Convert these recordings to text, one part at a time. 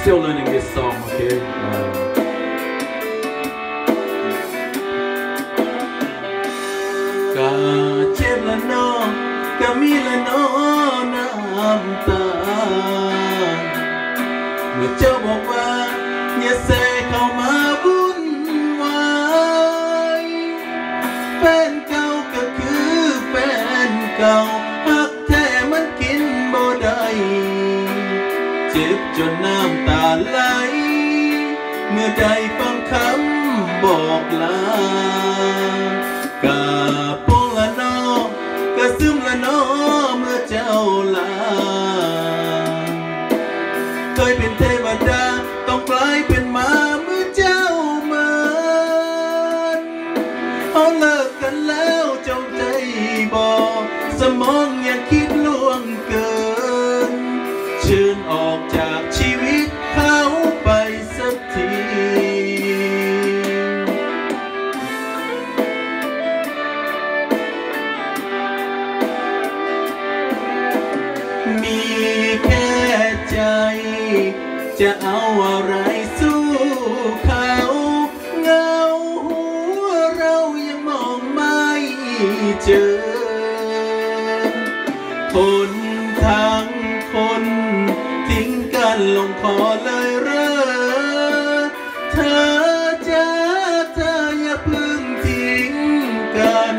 Still learning this song, okay? ก็เจ็บละเนาะก็มีละเนาะน้ำตาเมื่อเจ้าบอกว่าอย่าเสเข้ามาวุ่นวายแฟนเก่าก็คือแฟนเก่าหักแท้มันกินบ่ได้เจ็บจนน้ำตาไหลเมื่อใดฟังคำบอกลากะปงละนอกะซึมละนอเมื่อเจ้าลาเคยเป็นเทวดาต้องกลายเป็นหมาเมื่อเจ้ามาเอาเลิกกันแล้วเจ้าใจบอกสมองยังคิดล่วงเกินเชิญออกจากชีวิตเขาไปสักทีมีแค่ใจจะเอาอะไรสู้เขาเงาหัวเรายังมองไม่เจอคนทั้งคนทิ้งกันลงคอเลยเร่อเธอจะเธออย่าเพิ่งทิ้งกัน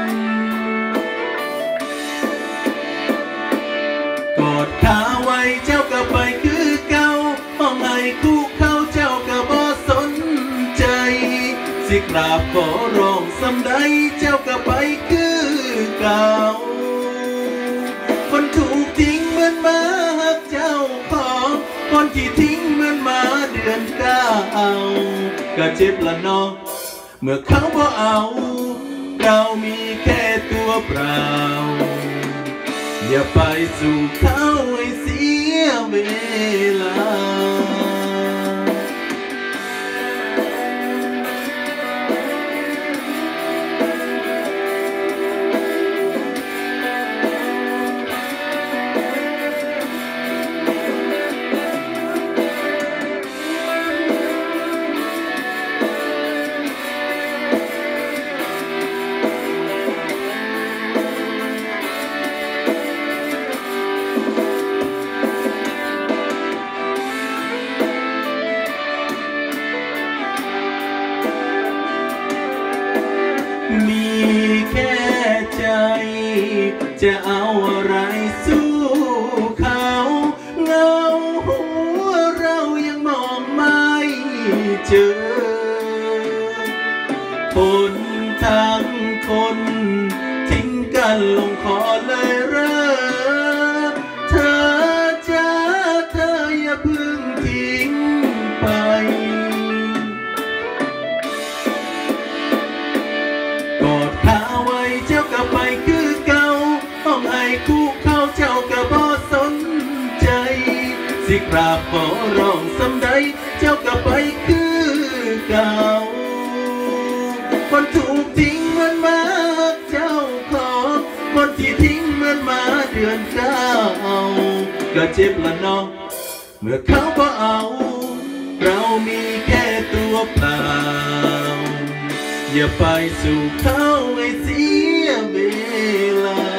กอดขาไว้เจ้าก็ไปคือเก่าห้องไห้คู่เขาเจ้าก็บ่สนใจสิกราบขอร้องสำใดเจ้าก็ไปคือเก่าคนถูกทิ้งเหมือนหมาหักเจ้าของคนที่ทิ้งเหมือนหมาเดือนเก้าก็เจ็บละเนาะเมื่อเขาบ่เอาเรามีแค่ตัวเปล่าอย่าไปสู่เขาให้เสียเวลามีแค่ใจจะเอาอะไรสู้เขาเงาหัวเรายังมองไม่เจอคนทั้งคนทิ้งกันลงคอเลยเร่อเธอจะเธออย่าเพิ่งทิ้งไปกอดขาไว้เจ้าก็ไปคือเก่าห้องไห้คู่เขาเจ้าก็บ่สนใจสิกราบขอร้องสำใดเจ้าก็ไปคือเก่าคนถูกทิ้งเหมือนหมาเจ้าของคนที่ทิ้งเหมือนหมาเดือนเก้าก็เจ็บละเนาะเมื่อเขาบ่เอาเรามีแค่ตัวเปล่าอย่าไปสู่เขาให้เสียเวลา